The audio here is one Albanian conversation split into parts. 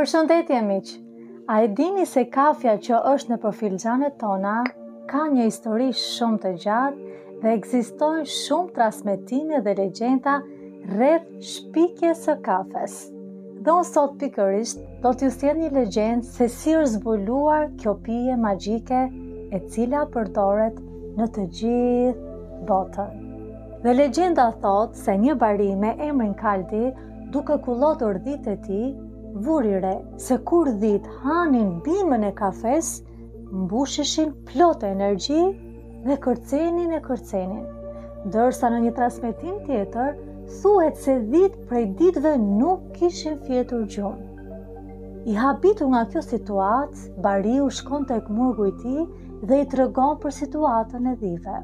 Përshëndetje miq! A e dini se kafja që është në filxhanet tona ka një histori shumë të gjatë dhe ekzistojnë shumë transmetime dhe legjenda rreth shpikjes së kafes. Dhe unë sot pikërisht do t'ju sjell një legjendë se si është zbuluar kjo pije magjike e cila përdoret në të gjithë botën. Dhe legjenda thot se një bari me emrin Kaldi, duke kullotur dhitë e tij, vuri re se kur dhitë hanin bimën e kafes, mbusheshin plot energji dhe kërcenin. Ndërsa në një transmetim tjetër, thuhet se dhitë prej ditëve nuk kishin fjetur gjumë. I habitur nga kjo situatë, bariu shkon tek murgu i tij dhe i tregon për situatën e dhive.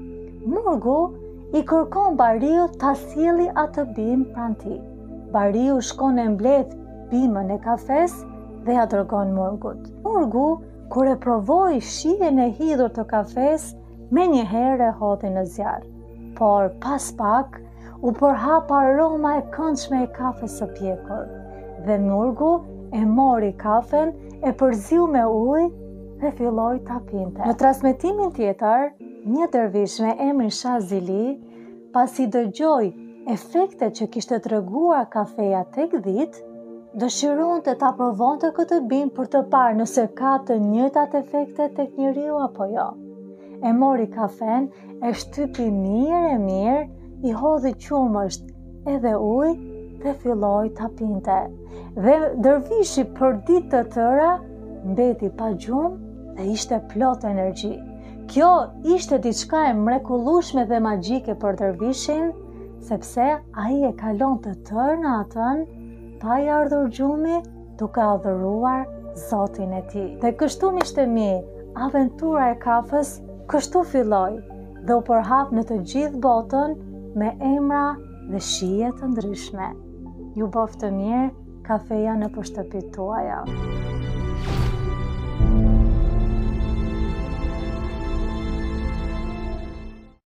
Murgu i kërkon bariu ta sjelli atë bimë pranë tij. Bariu shkon e mbledh bimën e kafes dhe ja dërgon murgut. Murgu, kur e provoi shijen e hidhur të kafes, menjëherë e hodhi në zjarr. Por pas pak u përhap aroma e këndshme e kafes së pjekur dhe murgu e mori kafen, e përziu me ujë dhe filloi ta pinte. Në transmetimin tjetër, një dervish me emrin Shazili, pasi dëgjoi efektet që kishte treguar kafeja tek dhitë, dëshironte ta provonte këtë bimë për të parë nëse ka të njëjtat efekte tek njeriu apo jo. E mori kafen, e shtypi mirë, i hodhi qumësht edhe ujë dhe filloi ta pinte. Dhe dervishi për ditë të tëra mbeti pa gjumë dhe ishte plot energji. Kjo ishte diçka e mrekullueshme dhe magjike për dervishin, sepse ai e kalon të tërë natën pa i ardhur gjumi, duke adhuruar Zotin e tij. Dhe kështu miqtë mi, aventura e kafes kështu filloi dhe u përhap në të gjithë botën me emra dhe shije të ndryshme. Ju bof të mirë, kafeja në shtëpitë tuaja.